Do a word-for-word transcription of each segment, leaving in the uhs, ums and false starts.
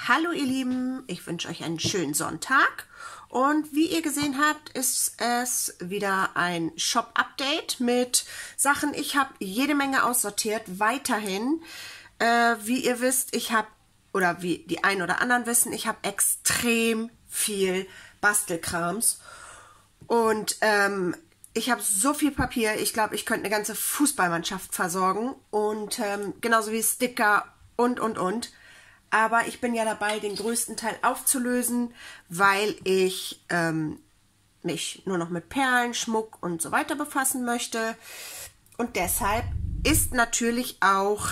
Hallo ihr Lieben, ich wünsche euch einen schönen Sonntag und wie ihr gesehen habt, ist es wieder ein Shop-Update mit Sachen. Ich habe jede Menge aussortiert, weiterhin. Äh, wie ihr wisst, ich habe, oder wie die einen oder anderen wissen, ich habe extrem viel Bastelkrams und ähm, ich habe so viel Papier, ich glaube, ich könnte eine ganze Fußballmannschaft versorgen und ähm, genauso wie Sticker und, und, und. Aber ich bin ja dabei, den größten Teil aufzulösen, weil ich ähm, mich nur noch mit Perlen, Schmuck und so weiter befassen möchte. Und deshalb ist natürlich auch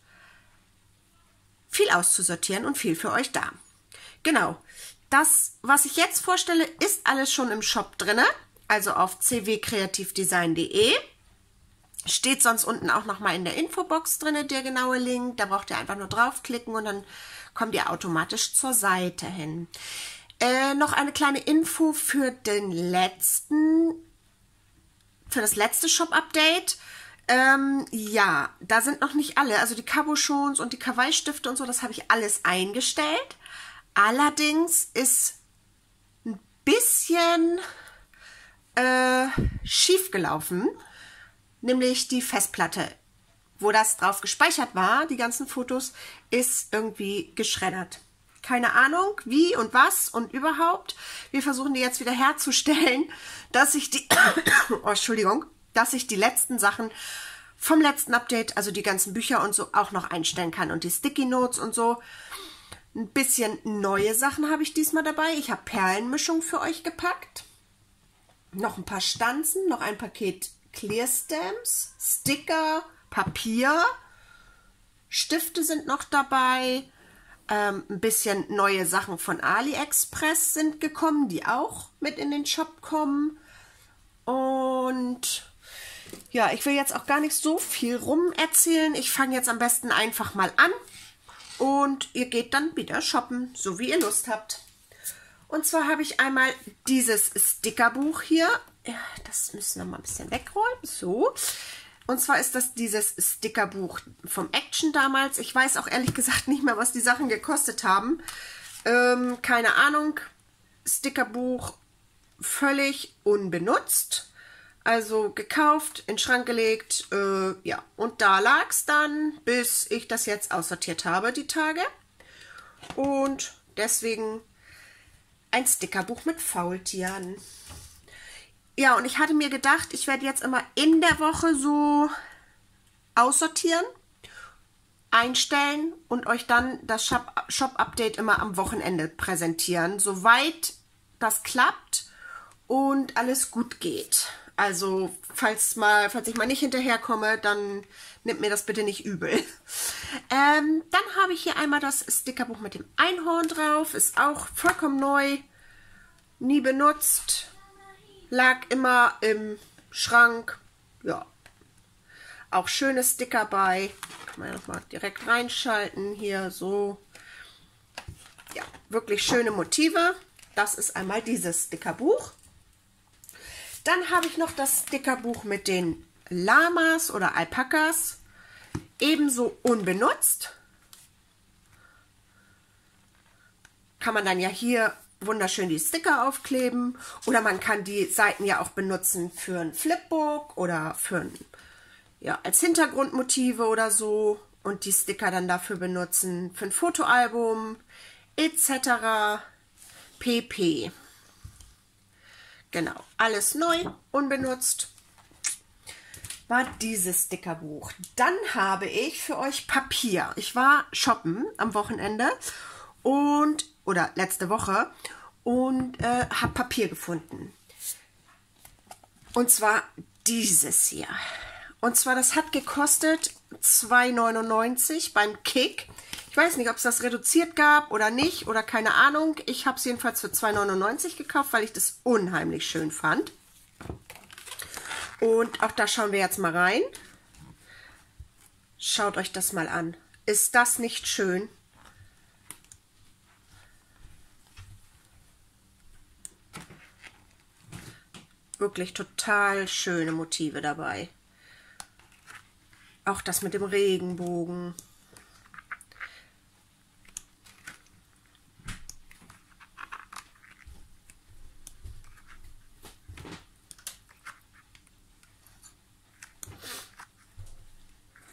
viel auszusortieren und viel für euch da. Genau, das, was ich jetzt vorstelle, ist alles schon im Shop drin, also auf c w kreativdesign punkt de. Steht sonst unten auch noch mal in der Infobox drin, der genaue Link. Da braucht ihr einfach nur draufklicken und dann kommt ihr automatisch zur Seite hin. Äh, noch eine kleine Info für den letzten, für das letzte Shop-Update. Ähm, ja, da sind noch nicht alle, also die Cabochons und die Kawaii-Stifte und so, das habe ich alles eingestellt. Allerdings ist ein bisschen äh, schief gelaufen. Nämlich die Festplatte, wo das drauf gespeichert war, die ganzen Fotos, ist irgendwie geschreddert. Keine Ahnung, wie und was und überhaupt. Wir versuchen die jetzt wieder herzustellen, dass ich die, oh, Entschuldigung, dass ich die letzten Sachen vom letzten Update, also die ganzen Bücher und so, auch noch einstellen kann. Und die Sticky Notes und so. Ein bisschen neue Sachen habe ich diesmal dabei. Ich habe Perlenmischung für euch gepackt. Noch ein paar Stanzen, noch ein Paket Clear Stamps, Sticker, Papier, Stifte sind noch dabei, ähm, ein bisschen neue Sachen von AliExpress sind gekommen, die auch mit in den Shop kommen. Und ja, ich will jetzt auch gar nicht so viel rum erzählen. Ich fange jetzt am besten einfach mal an und ihr geht dann wieder shoppen, so wie ihr Lust habt. Und zwar habe ich einmal dieses Stickerbuch hier. Ja, das müssen wir mal ein bisschen wegräumen. So. Und zwar ist das dieses Stickerbuch vom Action damals. Ich weiß auch ehrlich gesagt nicht mehr, was die Sachen gekostet haben. Ähm, keine Ahnung. Stickerbuch völlig unbenutzt. Also gekauft, in den Schrank gelegt. Äh, ja, und da lag es dann, bis ich das jetzt aussortiert habe, die Tage. Und deswegen ein Stickerbuch mit Faultieren. Ja, und ich hatte mir gedacht, ich werde jetzt immer in der Woche so aussortieren, einstellen und euch dann das Shop-Update immer am Wochenende präsentieren, soweit das klappt und alles gut geht. Also, falls, mal, falls ich mal nicht hinterherkomme, dann nehmt mir das bitte nicht übel. Ähm, dann habe ich hier einmal das Stickerbuch mit dem Einhorn drauf. Ist auch vollkommen neu, nie benutzt. Lag immer im Schrank. Ja, auch schöne Sticker bei. Kann man ja noch mal direkt reinschalten. Hier so. Ja, wirklich schöne Motive. Das ist einmal dieses Stickerbuch. Dann habe ich noch das Stickerbuch mit den Lamas oder Alpakas. Ebenso unbenutzt. Kann man dann ja hier wunderschön die Sticker aufkleben oder man kann die Seiten ja auch benutzen für ein Flipbook oder für ein, ja, als Hintergrundmotive oder so und die Sticker dann dafür benutzen für ein Fotoalbum et cetera pp. Genau, alles neu, unbenutzt war dieses Stickerbuch. Dann habe ich für euch Papier. Ich war shoppen am Wochenende und oder letzte Woche und äh, habe Papier gefunden. Und zwar dieses hier. Und zwar, das hat gekostet zwei neunundneunzig beim Kick. Ich weiß nicht, ob es das reduziert gab oder nicht oder keine Ahnung. Ich habe es jedenfalls für zwei neunundneunzig gekauft, weil ich das unheimlich schön fand. Und auch da schauen wir jetzt mal rein. Schaut euch das mal an. Ist das nicht schön? Wirklich total schöne Motive dabei. Auch das mit dem Regenbogen.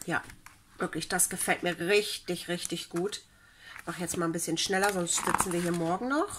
Ja, wirklich, das gefällt mir richtig, richtig gut. Ich mache jetzt mal ein bisschen schneller, sonst sitzen wir hier morgen noch.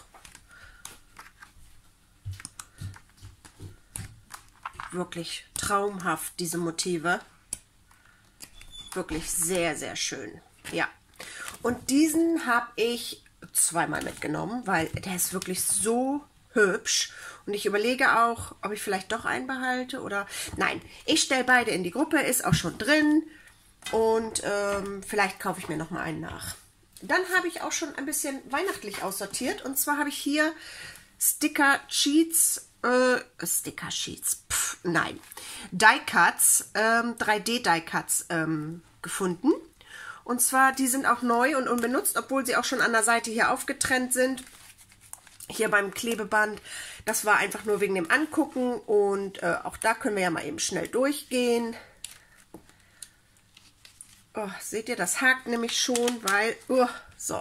Wirklich traumhaft, diese Motive. Wirklich sehr, sehr schön. Ja. Und diesen habe ich zweimal mitgenommen, weil der ist wirklich so hübsch. Und ich überlege auch, ob ich vielleicht doch einen behalte oder... Nein, ich stelle beide in die Gruppe, ist auch schon drin. Und ähm, vielleicht kaufe ich mir noch mal einen nach. Dann habe ich auch schon ein bisschen weihnachtlich aussortiert. Und zwar habe ich hier Sticker Sheets, äh, Sticker Sheets, pff, nein, Die Cuts, ähm, drei D Die Cuts ähm, gefunden. Und zwar, die sind auch neu und unbenutzt, obwohl sie auch schon an der Seite hier aufgetrennt sind. Hier beim Klebeband. Das war einfach nur wegen dem Angucken. Und äh, auch da können wir ja mal eben schnell durchgehen. Oh, seht ihr, das hakt nämlich schon, weil... Uh, so.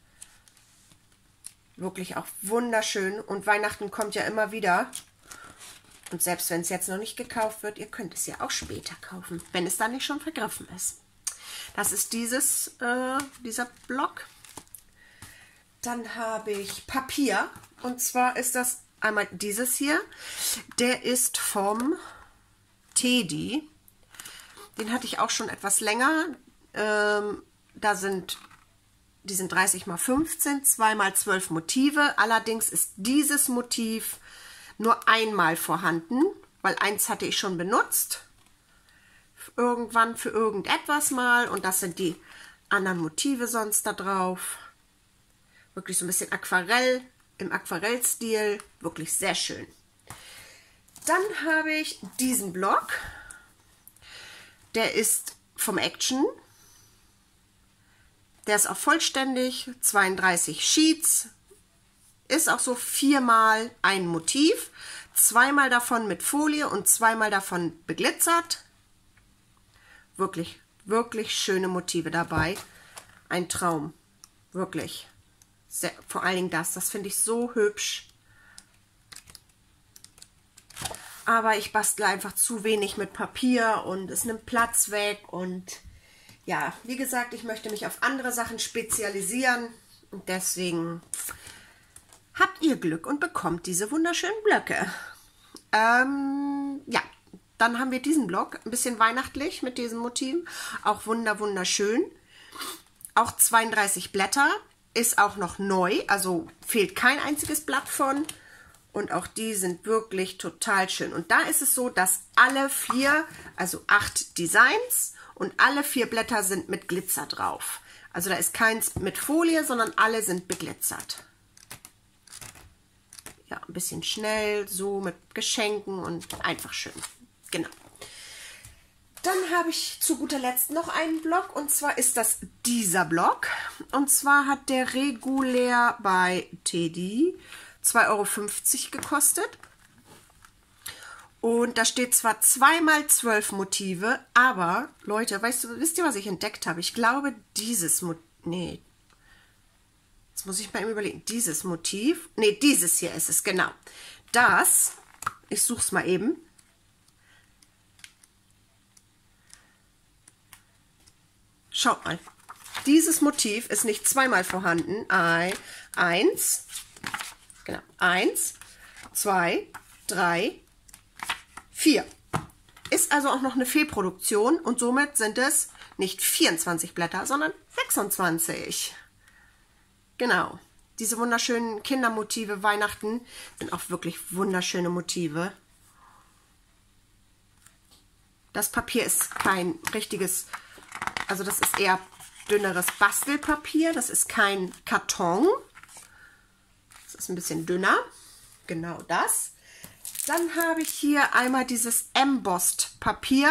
Wirklich auch wunderschön. Und Weihnachten kommt ja immer wieder. Und selbst wenn es jetzt noch nicht gekauft wird, ihr könnt es ja auch später kaufen, wenn es dann nicht schon vergriffen ist. Das ist dieses, äh, dieser Block. Dann habe ich Papier. Und zwar ist das einmal dieses hier. Der ist vom Teddy. Den hatte ich auch schon etwas länger. Ähm, da sind, die sind dreißig mal fünfzehn, zwei mal zwölf Motive. Allerdings ist dieses Motiv nur einmal vorhanden, weil eins hatte ich schon benutzt. Irgendwann für irgendetwas mal. Und das sind die anderen Motive sonst da drauf. Wirklich so ein bisschen Aquarell, im Aquarellstil. Wirklich sehr schön. Dann habe ich diesen Block. Der ist vom Action. Der ist auch vollständig. zweiunddreißig Sheets. Ist auch so viermal ein Motiv. Zweimal davon mit Folie und zweimal davon beglitzert. Wirklich, wirklich schöne Motive dabei. Ein Traum. Wirklich. Sehr, vor allen Dingen das. Das finde ich so hübsch. Aber ich bastle einfach zu wenig mit Papier und es nimmt Platz weg. Und ja, wie gesagt, ich möchte mich auf andere Sachen spezialisieren. Und deswegen habt ihr Glück und bekommt diese wunderschönen Blöcke. Ähm, ja. Dann haben wir diesen Block, ein bisschen weihnachtlich mit diesen Motiven. Auch wunder, wunderschön. Auch zweiunddreißig Blätter. Ist auch noch neu, also fehlt kein einziges Blatt von. Und auch die sind wirklich total schön. Und da ist es so, dass alle vier, also acht Designs und alle vier Blätter sind mit Glitzer drauf. Also da ist keins mit Folie, sondern alle sind beglitzert. Ja, ein bisschen schnell, so mit Geschenken und einfach schön. Genau. Dann habe ich zu guter Letzt noch einen Block und zwar ist das dieser Block. Und zwar hat der regulär bei Teddy zwei Euro fünfzig gekostet. Und da steht zwar zwei mal zwölf Motive, aber Leute, weißt du, wisst ihr, was ich entdeckt habe? Ich glaube, dieses Motiv, nee, jetzt muss ich mal eben überlegen, dieses Motiv, nee, dieses hier ist es, genau. Das, ich suche es mal eben. Schaut mal, dieses Motiv ist nicht zweimal vorhanden. Ein, eins, genau, eins, zwei, drei, vier. Ist also auch noch eine Fehlproduktion und somit sind es nicht vierundzwanzig Blätter, sondern sechsundzwanzig. Genau, diese wunderschönen Kindermotive Weihnachten sind auch wirklich wunderschöne Motive. Das Papier ist kein richtiges... Also das ist eher dünneres Bastelpapier. Das ist kein Karton. Das ist ein bisschen dünner. Genau das. Dann habe ich hier einmal dieses Embossed Papier.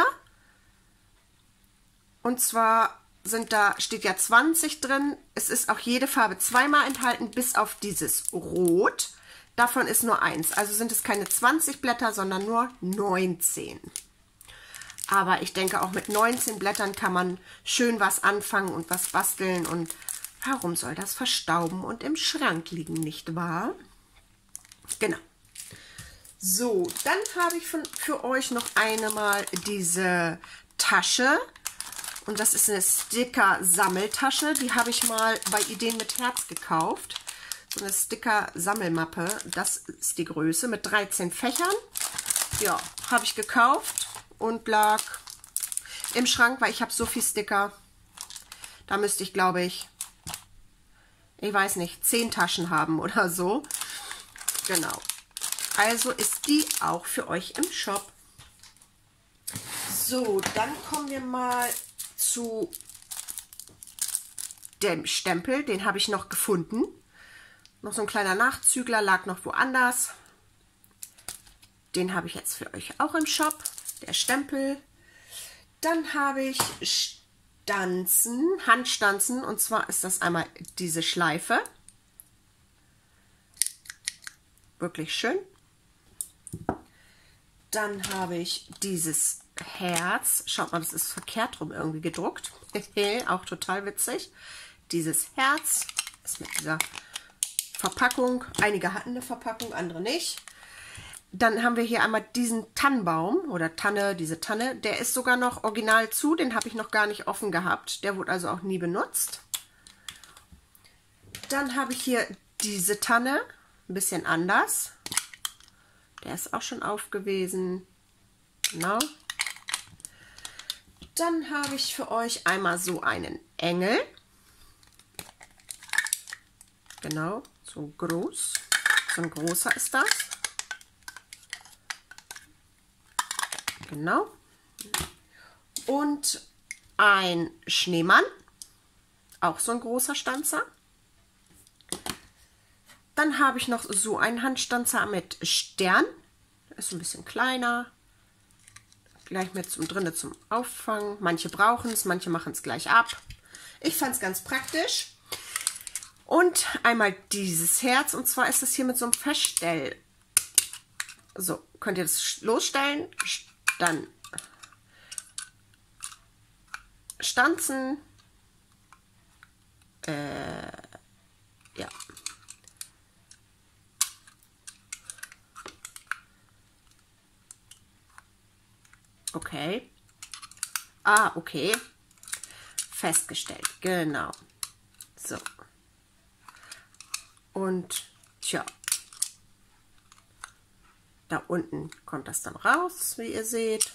Und zwar sind da, steht ja zwanzig drin. Es ist auch jede Farbe zweimal enthalten, bis auf dieses Rot. Davon ist nur eins. Also sind es keine zwanzig Blätter, sondern nur neunzehn. Aber ich denke, auch mit neunzehn Blättern kann man schön was anfangen und was basteln. Und warum soll das verstauben und im Schrank liegen, nicht wahr? Genau. So, dann habe ich von, für euch noch einmal diese Tasche. Und das ist eine Sticker-Sammeltasche. Die habe ich mal bei Ideen mit Herz gekauft. So eine Sticker-Sammelmappe. Das ist die Größe mit dreizehn Fächern. Ja, habe ich gekauft und lag im Schrank, weil ich habe so viel Sticker. Da müsste ich, glaube ich, ich weiß nicht, zehn Taschen haben oder so. Genau. Also ist die auch für euch im Shop. So, dann kommen wir mal zu dem Stempel. Den habe ich noch gefunden. Noch so ein kleiner Nachzügler, lag noch woanders. Den habe ich jetzt für euch auch im Shop. Der Stempel. Dann habe ich Stanzen, Handstanzen. Und zwar ist das einmal diese Schleife. Wirklich schön. Dann habe ich dieses Herz. Schaut mal, das ist verkehrt rum irgendwie gedruckt. Auch total witzig. Dieses Herz ist mit dieser Verpackung. Einige hatten eine Verpackung, andere nicht. Dann haben wir hier einmal diesen Tannenbaum oder Tanne, diese Tanne. Der ist sogar noch original zu. Den habe ich noch gar nicht offen gehabt. Der wurde also auch nie benutzt. Dann habe ich hier diese Tanne. Ein bisschen anders. Der ist auch schon aufgewesen. Genau. Dann habe ich für euch einmal so einen Engel. Genau, so groß. So ein großer ist das. Genau. Und ein Schneemann. Auch so ein großer Stanzer. Dann habe ich noch so einen Handstanzer mit Stern. Ist ein bisschen kleiner. Gleich mit zum drinnen zum Auffangen. Manche brauchen es, manche machen es gleich ab. Ich fand es ganz praktisch. Und einmal dieses Herz. Und zwar ist das hier mit so einem Feststell. So, könnt ihr das losstellen. Dann stanzen. Äh, ja. Okay. Ah, okay. Festgestellt. Genau. So. Und, tja. Da unten kommt das dann raus, wie ihr seht.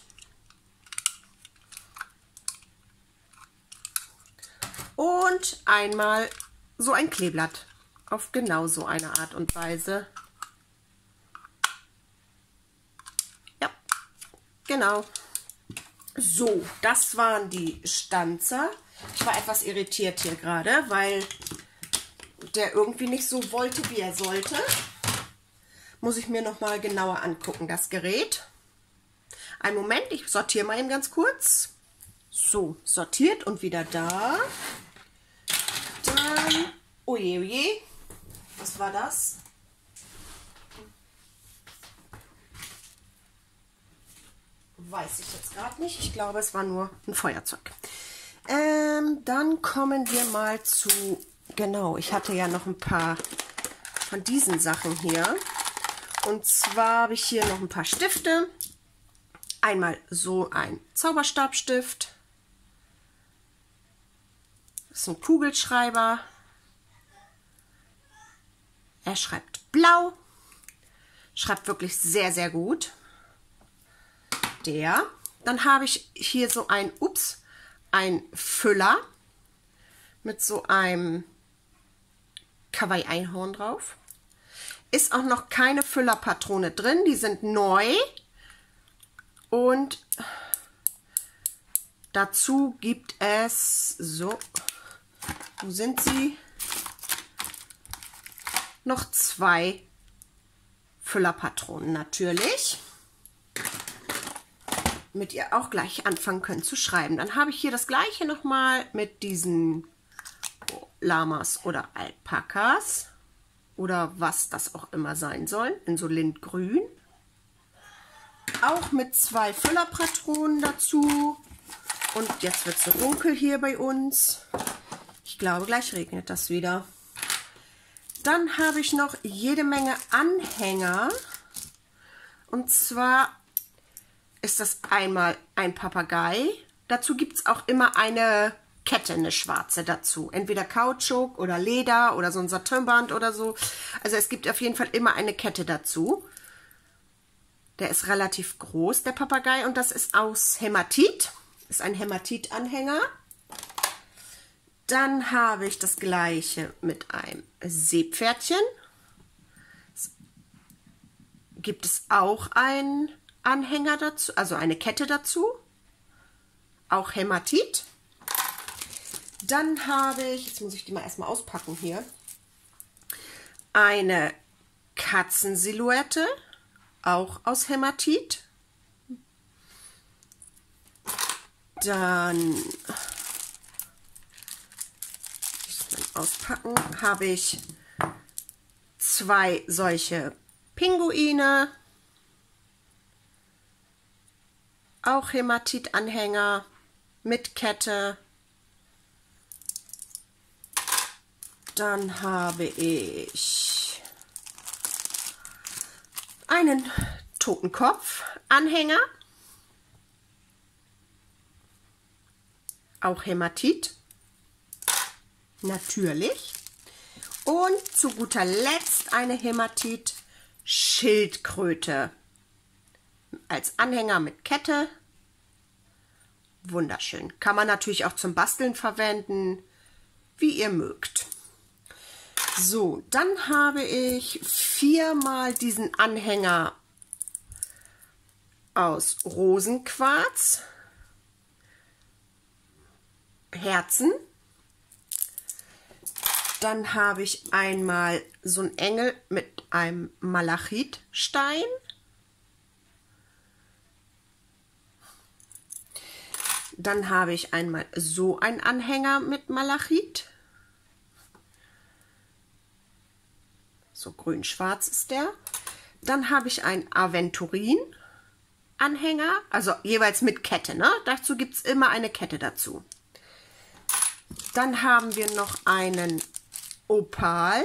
Und einmal so ein Kleeblatt. Auf genau so eine Art und Weise. Ja, genau. So, das waren die Stanzer. Ich war etwas irritiert hier gerade, weil der irgendwie nicht so wollte, wie er sollte. Muss ich mir noch mal genauer angucken, das Gerät. Einen Moment, ich sortiere mal eben ganz kurz. So, sortiert und wieder da. Dann, oje, oje. Was war das? Weiß ich jetzt gerade nicht. Ich glaube, es war nur ein Feuerzeug. Ähm, dann kommen wir mal zu, genau, ich hatte ja noch ein paar von diesen Sachen hier. Und zwar habe ich hier noch ein paar Stifte. Einmal so ein Zauberstabstift. Das ist ein Kugelschreiber. Er schreibt blau. Schreibt wirklich sehr, sehr gut. Der. Dann habe ich hier so ein, ups, ein Füller mit so einem Kawaii-Einhorn drauf. Ist auch noch keine Füllerpatrone drin, die sind neu. Und dazu gibt es, so, wo sind sie? Noch zwei Füllerpatronen natürlich. Damit ihr auch gleich anfangen könnt zu schreiben. Dann habe ich hier das gleiche nochmal mit diesen Lamas oder Alpakas oder was das auch immer sein soll, in so Lindgrün. Auch mit zwei Füllerpatronen dazu. Und jetzt wird es so dunkel hier bei uns. Ich glaube, gleich regnet das wieder. Dann habe ich noch jede Menge Anhänger. Und zwar ist das einmal ein Papagei Dazu gibt es auch immer eine Kette, eine schwarze dazu. Entweder Kautschuk oder Leder oder so ein Satinband oder so. Also es gibt auf jeden Fall immer eine Kette dazu. Der ist relativ groß, der Papagei, und das ist aus Hämatit. Ist ein Hämatit-Anhänger. Dann habe ich das gleiche mit einem Seepferdchen. Gibt es auch einen Anhänger dazu, also eine Kette dazu. Auch Hämatit. Dann habe ich, jetzt muss ich die mal erstmal auspacken hier, eine Katzensilhouette, auch aus Hämatit. Dann auspacken habe ich zwei solche Pinguine, auch Hämatit-Anhänger mit Kette. Dann habe ich einen Totenkopf-Anhänger, auch Hämatit, natürlich. Und zu guter Letzt eine Hämatit-Schildkröte als Anhänger mit Kette. Wunderschön. Kann man natürlich auch zum Basteln verwenden, wie ihr mögt. So, dann habe ich viermal diesen Anhänger aus Rosenquarz, Herzen. Dann habe ich einmal so einen Engel mit einem Malachitstein. Dann habe ich einmal so einen Anhänger mit Malachit. So grün-schwarz ist der. Dann habe ich einen Aventurin-Anhänger, also jeweils mit Kette, ne? Dazu gibt es immer eine Kette dazu. Dann haben wir noch einen Opal.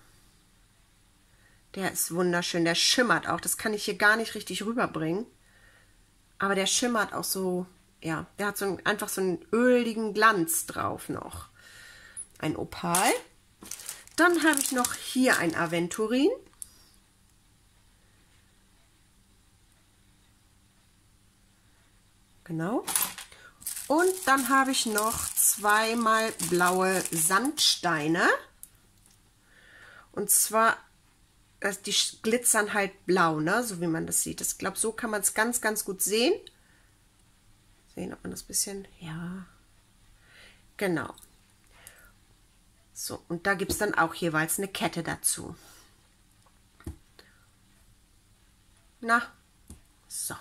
Der ist wunderschön, der schimmert auch. Das kann ich hier gar nicht richtig rüberbringen. Aber der schimmert auch so, ja, der hat so ein, einfach so einen öligen Glanz drauf noch. Ein Opal. Dann habe ich noch hier ein Aventurin. Genau. Und dann habe ich noch zweimal blaue Sandsteine. Und zwar, die glitzern halt blau, ne? So wie man das sieht. Ich glaube, so kann man es ganz, ganz gut sehen. Sehen, ob man das ein bisschen, ja, genau. So, und da gibt es dann auch jeweils eine Kette dazu. Na, so.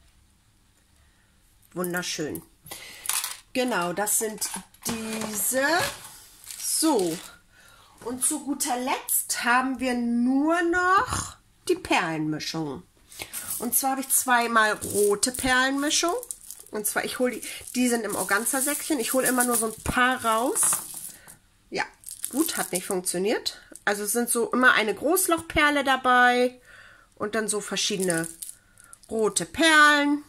Wunderschön. Genau, das sind diese. So, und zu guter Letzt haben wir nur noch die Perlenmischung. Und zwar habe ich zweimal rote Perlenmischung. Und zwar, ich hole die, die sind im Organza-Säckchen. Ich hole immer nur so ein paar raus. Ja, gut, hat nicht funktioniert. Also es sind so immer eine Großlochperle dabei und dann so verschiedene rote Perlen,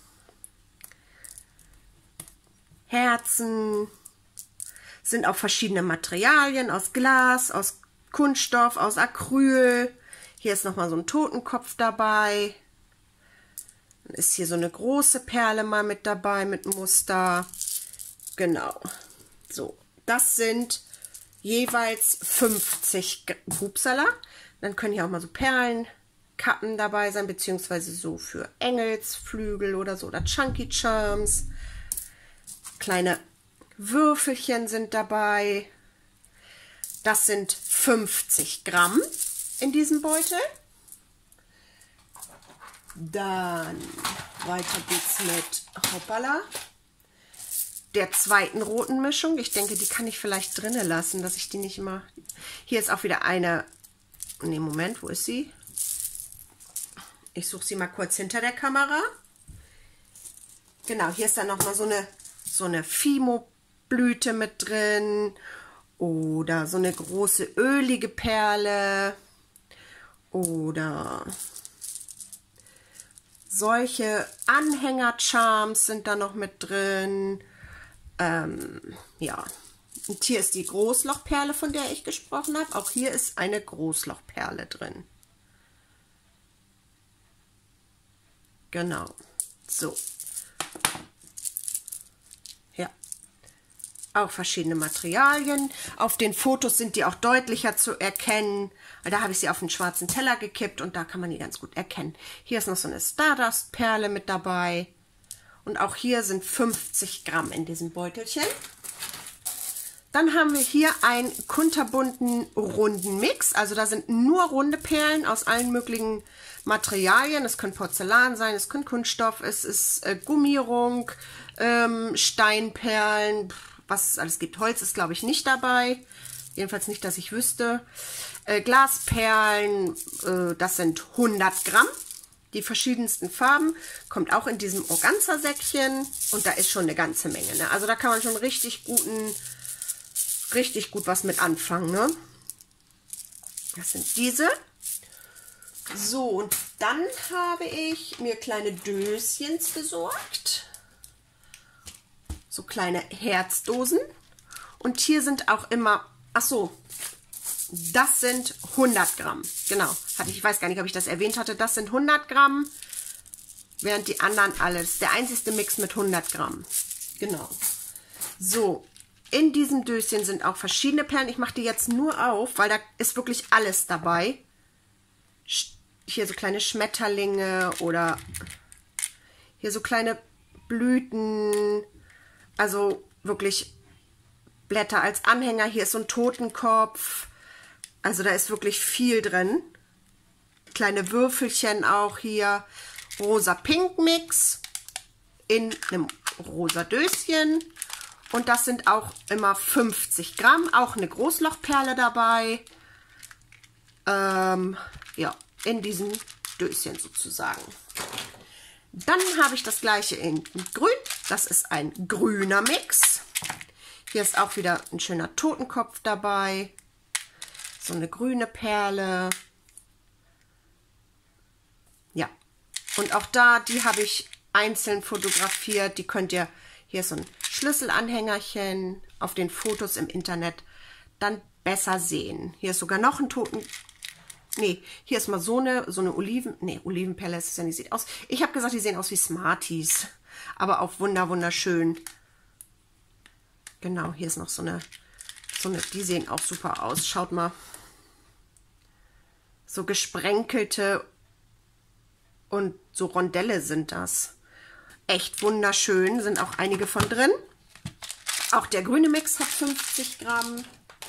Herzen, sind auch verschiedene Materialien aus Glas, aus Kunststoff, aus Acryl. Hier ist nochmal so ein Totenkopf dabei. Dann ist hier so eine große Perle mal mit dabei mit Muster. Genau. So, das sind jeweils fünfzig Hupsala. Dann können hier auch mal so Perlenkappen dabei sein, beziehungsweise so für Engelsflügel oder so, oder Chunky Charms. Kleine Würfelchen sind dabei. Das sind fünfzig Gramm in diesem Beutel. Dann weiter geht's mit Hoppala, der zweiten roten Mischung. Ich denke, die kann ich vielleicht drinnen lassen, dass ich die nicht immer... Hier ist auch wieder eine... Ne, Moment, wo ist sie? Ich suche sie mal kurz hinter der Kamera. Genau, hier ist dann nochmal so eine, so eine Fimo-Blüte mit drin. Oder so eine große ölige solche Anhänger-Charms sind da noch mit drin. Ähm, ja, und hier ist die Großlochperle, von der ich gesprochen habe. Auch hier ist eine Großlochperle drin. Genau, so. Ja, auch verschiedene Materialien. Auf den Fotos sind die auch deutlicher zu erkennen. Da habe ich sie auf den schwarzen Teller gekippt und da kann man die ganz gut erkennen. Hier ist noch so eine Stardust-Perle mit dabei. Und auch hier sind fünfzig Gramm in diesem Beutelchen. Dann haben wir hier einen kunterbunten runden Mix. Also da sind nur runde Perlen aus allen möglichen Materialien. Es können Porzellan sein, es können Kunststoff, es ist äh, Gummierung, ähm, Steinperlen, was es alles gibt. Holz ist, glaube ich, nicht dabei. Jedenfalls nicht, dass ich wüsste. Äh, Glasperlen, äh, das sind hundert Gramm. Die verschiedensten Farben, kommt auch in diesem Organza-Säckchen. Und da ist schon eine ganze Menge. Ne? Also da kann man schon richtig guten, richtig gut was mit anfangen. Ne? Das sind diese. So, und dann habe ich mir kleine Döschens besorgt. So kleine Herzdosen. Und hier sind auch immer, ach so, das sind hundert Gramm. Genau, hatte ich, ich weiß gar nicht, ob ich das erwähnt hatte. Das sind hundert Gramm, während die anderen alles, der einzige Mix mit hundert Gramm. Genau. So, in diesem Döschen sind auch verschiedene Perlen. Ich mache die jetzt nur auf, weil da ist wirklich alles dabei. Hier so kleine Schmetterlinge oder hier so kleine Blüten. Also wirklich Blätter als Anhänger. Hier ist so ein Totenkopf. Also da ist wirklich viel drin. Kleine Würfelchen auch hier. Rosa-Pink-Mix in einem rosa Döschen. Und das sind auch immer fünfzig Gramm. Auch eine Großlochperle dabei. Ähm, ja, in diesem Döschen sozusagen. Dann habe ich das gleiche in grün. Das ist ein grüner Mix. Hier ist auch wieder ein schöner Totenkopf dabei. So eine grüne Perle. Ja, und auch da, die habe ich einzeln fotografiert. Die könnt ihr, hier ist so ein Schlüsselanhängerchen, auf den Fotos im Internet dann besser sehen. Hier ist sogar noch ein Toten... Nee, hier ist mal so eine, so eine Oliven... Nee, Olivenperle ist es ja nicht. Sieht aus... Ich habe gesagt, die sehen aus wie Smarties. Aber auch wunder, wunderschön. Genau, hier ist noch so eine... So eine, die sehen auch super aus. Schaut mal. So gesprenkelte und so Rondelle sind das. Echt wunderschön. Sind auch einige von drin. Auch der grüne Mix hat fünfzig Gramm.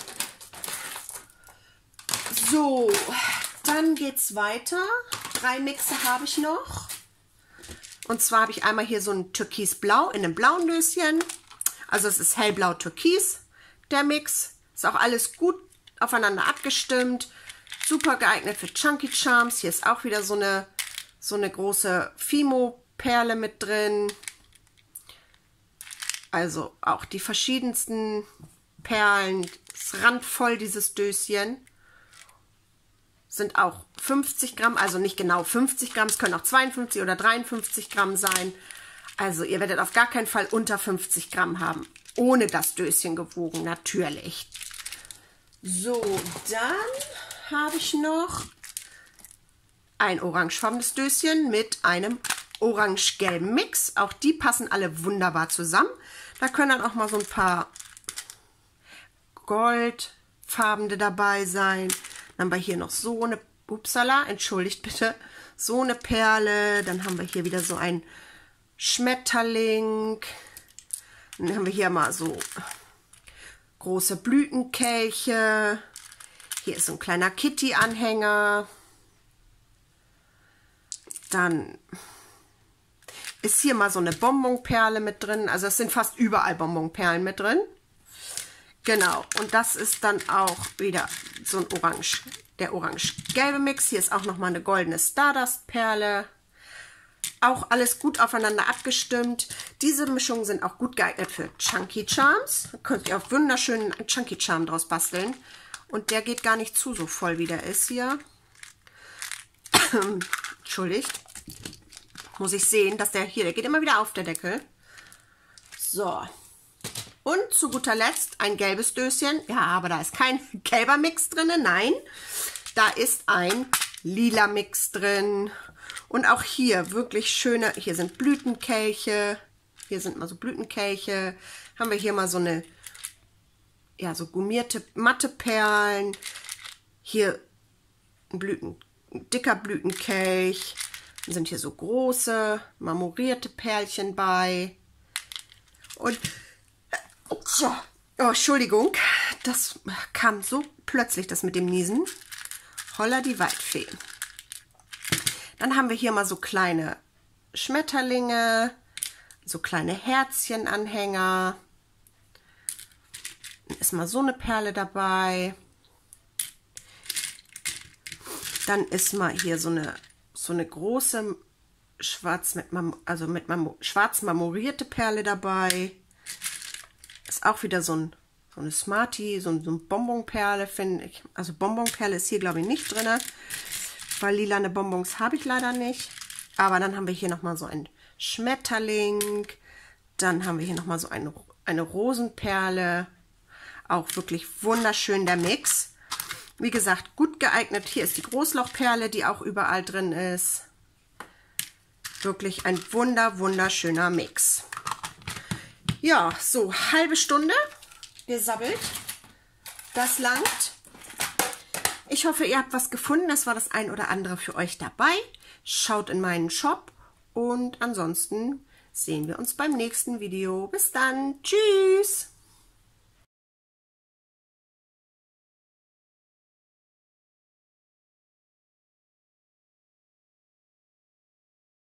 So, dann geht's weiter. Drei Mixe habe ich noch. Und zwar habe ich einmal hier so ein Türkisblau in einem blauen Döschen. Also es ist hellblau-türkis, der Mix. Ist auch alles gut aufeinander abgestimmt. Super geeignet für Chunky Charms. Hier ist auch wieder so eine, so eine große Fimo-Perle mit drin. Also auch die verschiedensten Perlen. Ist randvoll, dieses Döschen. Sind auch fünfzig Gramm, also nicht genau fünfzig Gramm. Es können auch zweiundfünfzig oder dreiundfünfzig Gramm sein. Also ihr werdet auf gar keinen Fall unter fünfzig Gramm haben. Ohne das Döschen gewogen, natürlich. So, dann habe ich noch ein orangefarbenes Döschen mit einem orange-gelben Mix. Auch die passen alle wunderbar zusammen. Da können dann auch mal so ein paar goldfarbene dabei sein. Dann haben wir hier noch so eine, upsala, entschuldigt bitte, so eine Perle. Dann haben wir hier wieder so ein Schmetterling. Dann haben wir hier mal so große Blütenkelche. Hier ist so ein kleiner Kitty-Anhänger. Dann ist hier mal so eine Bonbonperle mit drin. Also es sind fast überall Bonbonperlen mit drin. Genau, und das ist dann auch wieder so ein Orange, der orange-gelbe Mix. Hier ist auch nochmal eine goldene Stardust-Perle. Auch alles gut aufeinander abgestimmt. Diese Mischungen sind auch gut geeignet für Chunky Charms. Da könnt ihr auch wunderschönen Chunky Charm draus basteln. Und der geht gar nicht zu so voll, wie der ist hier. Entschuldigt. muss ich sehen, dass der hier, der geht immer wieder auf, der Deckel. So. Und zu guter Letzt ein gelbes Döschen. Ja, aber da ist kein gelber Mix drin, nein. Da ist ein lila Mix drin. Und auch hier wirklich schöne, hier sind Blütenkelche. Hier sind mal so Blütenkelche. Haben wir hier mal so eine, ja, so gummierte Matteperlen. Hier ein, Blüten, ein dicker Blütenkelch. Dann sind hier so große, marmorierte Perlchen bei. Und, oh, oh, Entschuldigung, das kam so plötzlich, das mit dem Niesen. Holla die Waldfee. Dann haben wir hier mal so kleine Schmetterlinge, so kleine Herzchenanhänger. Dann ist mal so eine Perle dabei. Dann ist mal hier so eine, so eine große schwarz mit, also mit schwarz marmorierte Perle dabei. Ist auch wieder so, ein, so eine Smarty, so, ein, so eine Bonbonperle, finde ich. Also Bonbonperle ist hier, glaube ich, nicht drin, weil lilane Bonbons habe ich leider nicht. Aber dann haben wir hier nochmal so ein Schmetterling. Dann haben wir hier nochmal so eine, eine Rosenperle. Auch wirklich wunderschön der Mix. Wie gesagt, gut geeignet. Hier ist die Großlochperle, die auch überall drin ist. Wirklich ein wunder, wunderschöner Mix. Ja, so halbe Stunde gesabbelt. Das langt. Ich hoffe, ihr habt was gefunden. Das war das ein oder andere für euch dabei. Schaut in meinen Shop und ansonsten sehen wir uns beim nächsten Video. Bis dann. Tschüss.